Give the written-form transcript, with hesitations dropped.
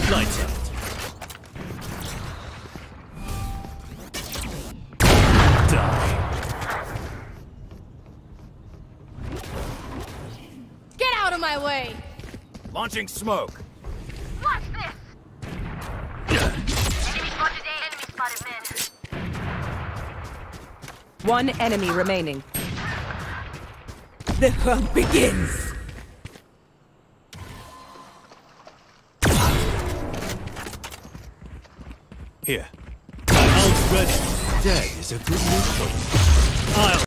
Lights out. Die. Get out of my way! Launching smoke. Watch this! Enemy spotted A. Enemy spotted mid. One enemy remaining. The hunt begins! Here. My ult's ready. Dead is a good move for you. I'll